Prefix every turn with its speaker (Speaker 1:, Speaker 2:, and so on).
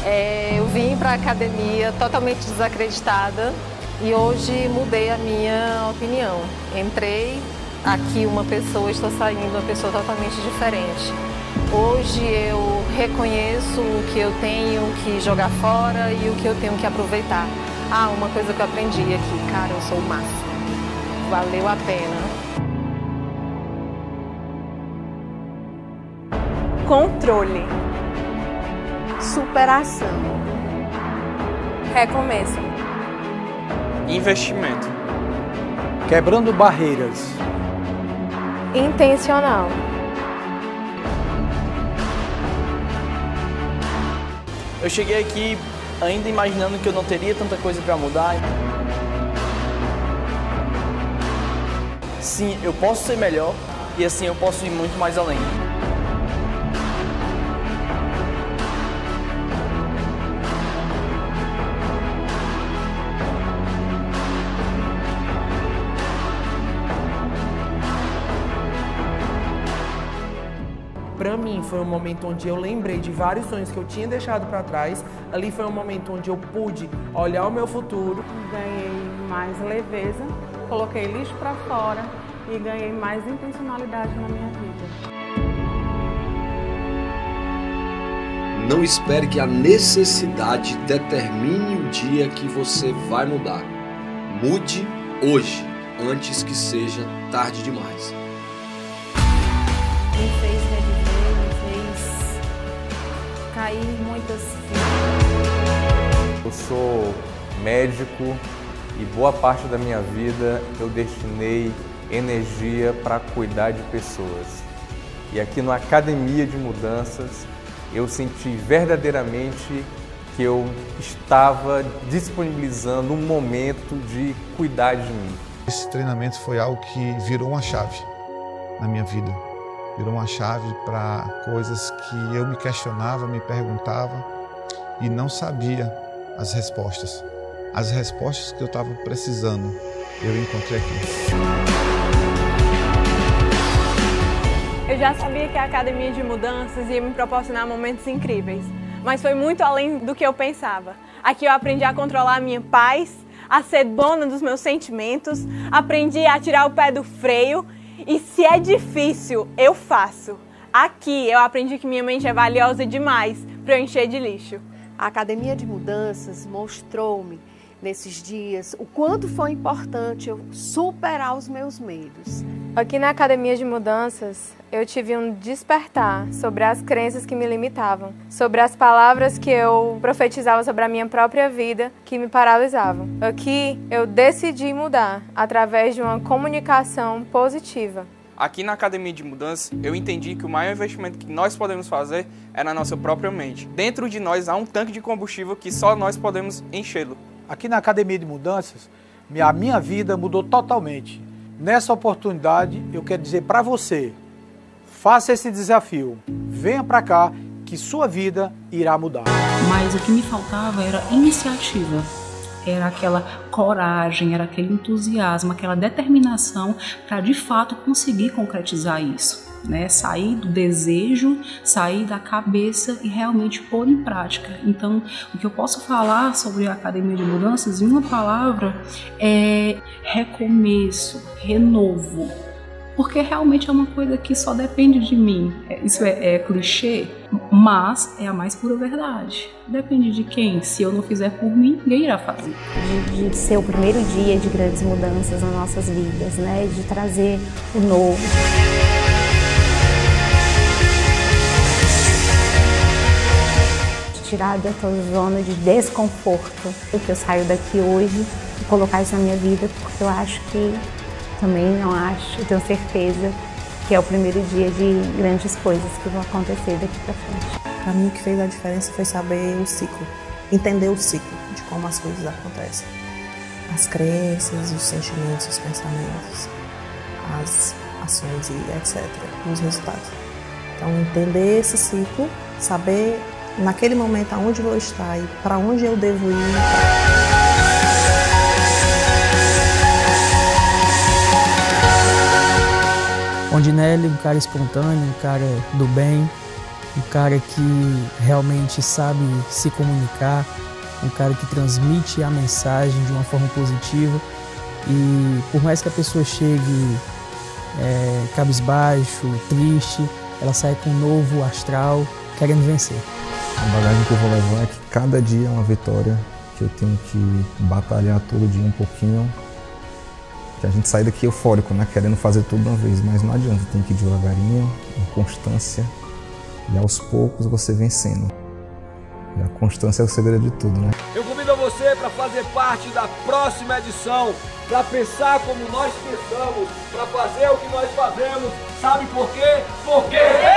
Speaker 1: Eu vim para a academia totalmente desacreditada e hoje mudei a minha opinião. Entrei aqui uma pessoa, estou saindo uma pessoa totalmente diferente. Hoje eu reconheço o que eu tenho que jogar fora e o que eu tenho que aproveitar. Uma coisa que eu aprendi aqui, cara, eu sou o máximo. Valeu a pena.
Speaker 2: Controle. Superação. Recomeço.
Speaker 3: Investimento.
Speaker 4: Quebrando barreiras.
Speaker 2: Intencional.
Speaker 3: Eu cheguei aqui ainda imaginando que eu não teria tanta coisa para mudar. Sim, eu posso ser melhor e assim eu posso ir muito mais além.
Speaker 5: Para mim foi um momento onde eu lembrei de vários sonhos que eu tinha deixado para trás. Ali foi um momento onde eu pude olhar o meu futuro.
Speaker 6: Ganhei mais leveza, coloquei lixo para fora e ganhei mais intencionalidade na minha vida.
Speaker 7: Não espere que a necessidade determine o dia que você vai mudar. Mude hoje, antes que seja tarde demais.
Speaker 8: Me fez reviver, me fez cair muitas fitas.
Speaker 9: Eu sou médico e boa parte da minha vida eu destinei energia para cuidar de pessoas. E aqui na Academia de Mudanças eu senti verdadeiramente que eu estava disponibilizando um momento de cuidar de mim.
Speaker 10: Esse treinamento foi algo que virou uma chave na minha vida. Virou uma chave para coisas que eu me questionava, me perguntava e não sabia as respostas. As respostas que eu estava precisando, eu encontrei aqui.
Speaker 2: Eu já sabia que a Academia de Mudanças ia me proporcionar momentos incríveis, mas foi muito além do que eu pensava. Aqui eu aprendi a controlar a minha paz, a ser dona dos meus sentimentos, aprendi a tirar o pé do freio. E se é difícil, eu faço. Aqui eu aprendi que minha mente é valiosa demais para eu encher de lixo.
Speaker 11: A Academia de Mudanças mostrou-me nesses dias o quanto foi importante eu superar os meus medos.
Speaker 2: Aqui na Academia de Mudanças, eu tive um despertar sobre as crenças que me limitavam, sobre as palavras que eu profetizava sobre a minha própria vida que me paralisavam. Aqui eu decidi mudar através de uma comunicação positiva.
Speaker 3: Aqui na Academia de Mudança, eu entendi que o maior investimento que nós podemos fazer é na nossa própria mente. Dentro de nós há um tanque de combustível que só nós podemos enchê-lo.
Speaker 4: Aqui na Academia de Mudanças, a minha vida mudou totalmente. Nessa oportunidade, eu quero dizer para você, faça esse desafio, venha para cá que sua vida irá mudar.
Speaker 8: Mas o que me faltava era iniciativa, era aquela coragem, era aquele entusiasmo, aquela determinação para de fato conseguir concretizar isso. Sair do desejo, sair da cabeça e realmente pôr em prática. Então, o que eu posso falar sobre a Academia de Mudanças em uma palavra é recomeço, renovo. Porque realmente é uma coisa que só depende de mim. Isso é clichê, mas é a mais pura verdade. Depende de quem? Se eu não fizer por mim, ninguém irá fazer.
Speaker 12: De ser o primeiro dia de grandes mudanças nas nossas vidas, de trazer o novo. Tirar dessa zona de desconforto, que eu saio daqui hoje e colocar isso na minha vida, porque eu acho que, também não acho, eu tenho certeza que é o primeiro dia de grandes coisas que vão acontecer daqui para frente.
Speaker 13: Para mim o que fez a diferença foi saber o ciclo, entender o ciclo de como as coisas acontecem. As crenças, os sentimentos, os pensamentos, as ações e etc. Os resultados. Então entender esse ciclo, saber naquele momento aonde vou estar e para onde eu devo ir.
Speaker 14: Ondinelli, um cara espontâneo, um cara do bem, um cara que realmente sabe se comunicar, um cara que transmite a mensagem de uma forma positiva e por mais que a pessoa chegue cabisbaixo, triste, ela sai com um novo astral, querendo vencer.
Speaker 15: A bagagem que eu vou levar é que cada dia é uma vitória, que eu tenho que batalhar todo dia um pouquinho, que a gente sai daqui eufórico, né? Querendo fazer tudo de uma vez, mas não adianta, tem que ir devagarinho, com constância, e aos poucos você vencendo. E a constância é o segredo de tudo, né?
Speaker 7: Eu convido você para fazer parte da próxima edição, para pensar como nós pensamos, para fazer o que nós fazemos. Sabe por quê? Porque